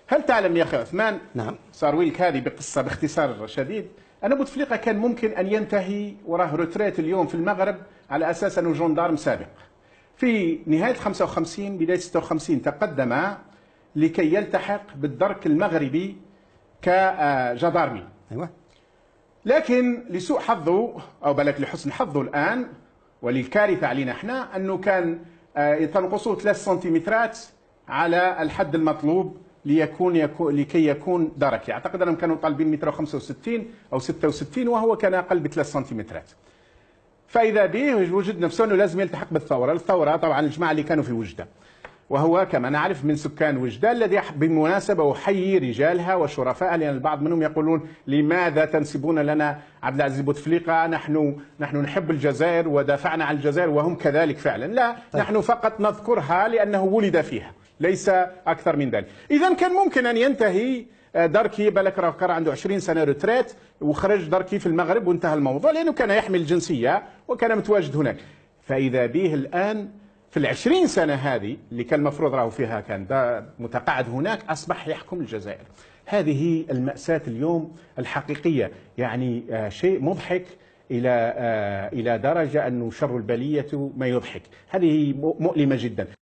هل تعلم يا أخي عثمان؟ نعم. سأرويلك هذه بقصة باختصار شديد. أن بوتفليقة كان ممكن أن ينتهي وراه روتريت اليوم في المغرب على أساس أنه جندارم سابق. في نهاية 55 بداية 56 تقدم لكي يلتحق بالدرك المغربي كجدارمي. أيوة. لكن لسوء حظه أو بلك لحسن حظه الآن وللكارثة علينا احنا أنه كان تنقصه 3 سنتيمترات على الحد المطلوب لكي يكون دركي. أعتقد أنهم كانوا طالبين 165 متر أو 66 وهو كان أقل ب3 سنتيمترات. فإذا به وجد نفسه أنه لازم يلتحق بالثورة. الثورة طبعا الجماعة اللي كانوا في وجدة، وهو كما نعرف من سكان وجدة، الذي بالمناسبة أحيي رجالها وشرفائها، لأن البعض منهم يقولون لماذا تنسبون لنا عبد العزيز بوتفليقة؟ نحن نحب الجزائر ودافعنا عن الجزائر، وهم كذلك فعلا. لا، نحن فقط نذكرها لأنه ولد فيها، ليس أكثر من ذلك. إذا كان ممكن أن ينتهي دركي، بالك راه كان عنده 20 سنة روتريت وخرج دركي في المغرب وانتهى الموضوع، لأنه كان يحمل الجنسية وكان متواجد هناك. فإذا به الآن في 20 سنة هذه اللي كان المفروض راهو فيها كان متقاعد هناك، أصبح يحكم الجزائر. هذه المأساة اليوم الحقيقية، يعني شيء مضحك إلى درجة أنه شر البلية ما يضحك. هذه مؤلمة جدا.